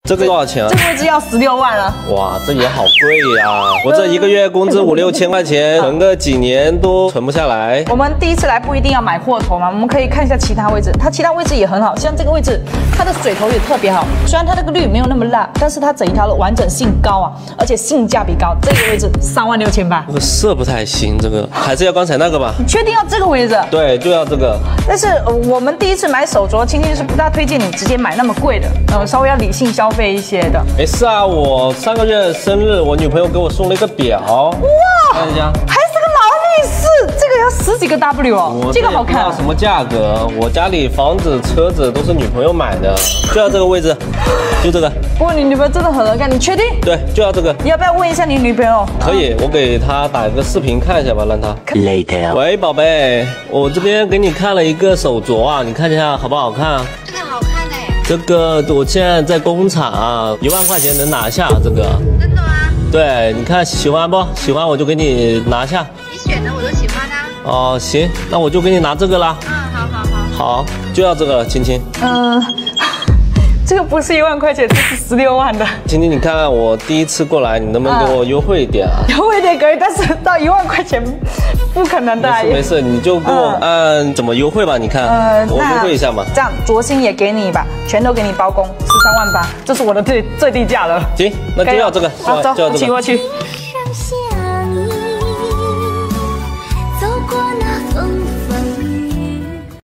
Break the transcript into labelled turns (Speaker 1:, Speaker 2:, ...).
Speaker 1: 这个多少钱啊？
Speaker 2: 这个位置要16万了。
Speaker 1: 哇，这也好贵呀！我这一个月工资5、6千块钱，存个几年都存不下来。
Speaker 2: 我们第一次来不一定要买货头嘛，我们可以看一下其他位置，它其他位置也很好，像这个位置，它的水头也特别好。虽然它那个绿没有那么辣，但是它整一条的完整性高啊，而且性价比高。这个位置3万6千8。
Speaker 1: 这个色不太行，这个还是要刚才那个吧？
Speaker 2: 你确定要这个位置？
Speaker 1: 对，就要这个。
Speaker 2: 但是我们第一次买手镯，青青是不大推荐你直接买那么贵的，稍微要理性消费一些的。
Speaker 1: 没事啊，我上个月生日，我女朋友给我送了一个表。哇，看一下，
Speaker 2: 还是个劳力士，这个要10几个 W 哦，这个好看。
Speaker 1: 什么价格？我家里房子、车子都是女朋友买的，就要这个位置，就这个。
Speaker 2: 不过你女朋友真的很好看，你确定？
Speaker 1: 对，就要这个。
Speaker 2: 你要不要问一下你女朋友？
Speaker 1: 可以，我给她打个视频看一下吧，让她。
Speaker 3: Later。
Speaker 1: 喂，宝贝，我这边给你看了一个手镯啊，你看一下好不好看啊？
Speaker 4: 这个好看哎。
Speaker 1: 这个我现在在工厂啊，1万块钱能拿下这个。
Speaker 4: 真的吗？
Speaker 1: 对，你看喜欢不？喜欢我就给你拿下。
Speaker 4: 你选的我都喜欢啊。
Speaker 1: 哦，行，那我就给你拿这个啦。好，就要这个了，青青。
Speaker 2: 这个不是1万块钱，这是16万的。
Speaker 1: 青青，你看看我第一次过来，你能不能给我优惠一点啊？
Speaker 2: 优惠一点可以，但是到1万块钱不可能的。
Speaker 1: 没事，你就给我按怎么优惠吧？你看，我优惠一下嘛。
Speaker 2: 这样镯芯也给你吧，全都给你包工，13万8，这是我的最低价了。
Speaker 1: 行，那就要这个，
Speaker 2: 好，走，骑过去。
Speaker 5: 上线。